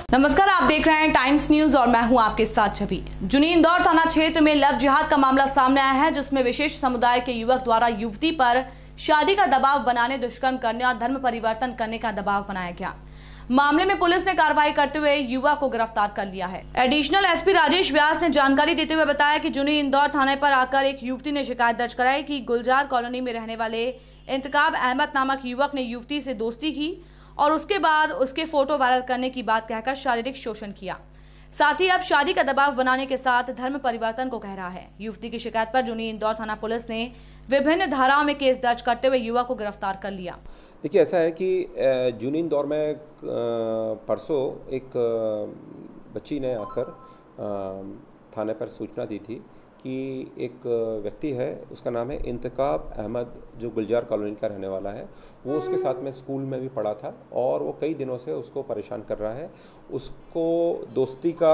नमस्कार, आप देख रहे हैं टाइम्स न्यूज और मैं हूं आपके साथ छवि। जुनी इंदौर थाना क्षेत्र में लव जिहाद का मामला सामने आया है, जिसमें विशेष समुदाय के युवक द्वारा युवती पर शादी का दबाव बनाने, दुष्कर्म करने और धर्म परिवर्तन करने का दबाव बनाया गया। मामले में पुलिस ने कार्रवाई करते हुए युवक को गिरफ्तार कर लिया है। एडिशनल एसपी राजेश व्यास ने जानकारी देते हुए बताया कि जुनी इंदौर थाने पर आकर एक युवती ने शिकायत दर्ज कराई कि गुलजार कॉलोनी में रहने वाले इंतकाब अहमद नामक युवक ने युवती से दोस्ती की और उसके बाद उसके फोटो वायरल करने की बात कहकर शारीरिक शोषण किया। साथ ही अब शादी का दबाव बनाने के साथ धर्म परिवर्तन को कह रहा है। युवती की शिकायत पर जुनी इंदौर थाना पुलिस ने विभिन्न धाराओं में केस दर्ज करते हुए युवक को गिरफ्तार कर लिया। देखिए, ऐसा है कि जुनी इंदौर में परसों एक बच्ची ने आकर थाने पर सूचना दी थी कि एक व्यक्ति है, उसका नाम है इंतकाब अहमद, जो गुलजार कॉलोनी का रहने वाला है। वो उसके साथ में स्कूल में भी पढ़ा था और वो कई दिनों से उसको परेशान कर रहा है। उसको दोस्ती का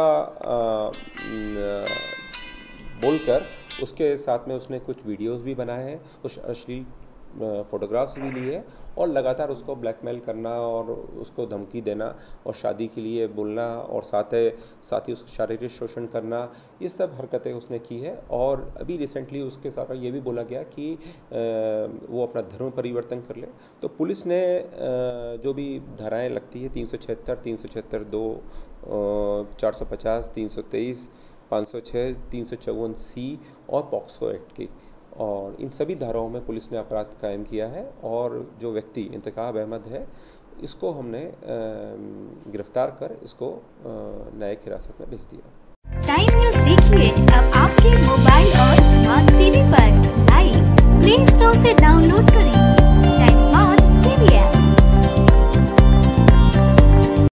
बोलकर उसके साथ में उसने कुछ वीडियोस भी बनाए हैं, कुछ अश्लील फ़ोटोग्राफ्स भी लिए और लगातार उसको ब्लैकमेल करना और उसको धमकी देना और शादी के लिए बोलना और साथ ही उसका शारीरिक शोषण करना, ये सब हरकतें उसने की है। और अभी रिसेंटली उसके साथ ये भी बोला गया कि वो अपना धर्म परिवर्तन कर ले। तो पुलिस ने जो भी धाराएं लगती है 376, 376(2), 450, 323, 506, 354(C) और पॉक्सो एक्ट की, और इन सभी धाराओं में पुलिस ने अपराध कायम किया है। और जो व्यक्ति इंतकाब अहमद है, इसको हमने गिरफ्तार कर इसको न्यायिक हिरासत में भेज दिया। टाइम न्यूज देखिए अब आपके मोबाइल और स्मार्ट टीवी पर। लाइव प्ले स्टोर से डाउनलोड करें।